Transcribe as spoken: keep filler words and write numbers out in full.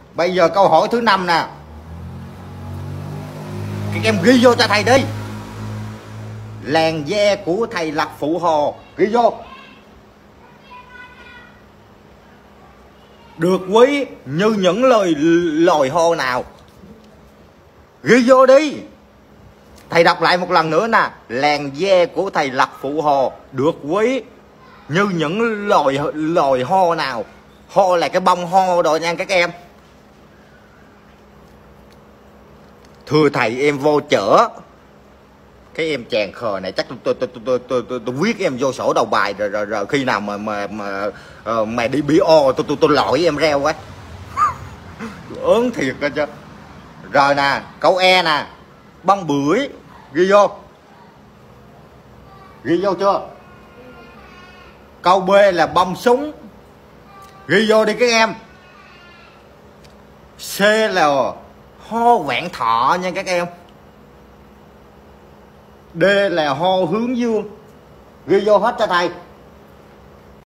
Bây giờ câu hỏi thứ năm nè, các em ghi vô cho thầy đi. Làn da của thầy Lạc Phụ Hồ, ghi vô. Được ví như những lời lồi ho nào? Ghi vô đi. Thầy đọc lại một lần nữa nè. Làn da của thầy Lạc Phụ Hồ được ví như những lồi lồi ho nào? Ho là cái bông ho rồi nha các em. Thưa thầy, em vô chợ. Cái em chàng khờ này chắc tôi tôi tôi tôi tôi, tôi, tôi viết em vô sổ đầu bài rồi rồi, rồi khi nào mà mà mà uh, mày đi bị o tôi tôi tôi lội em reo quá. Ớn thiệt coi chứ. Rồi nè, câu E nè, bông bưởi, ghi vô. Ghi vô chưa? Câu B là bông súng, ghi vô đi các em. C là ho vẹn thọ nha các em. D là ho hướng dương, ghi vô hết cho thầy.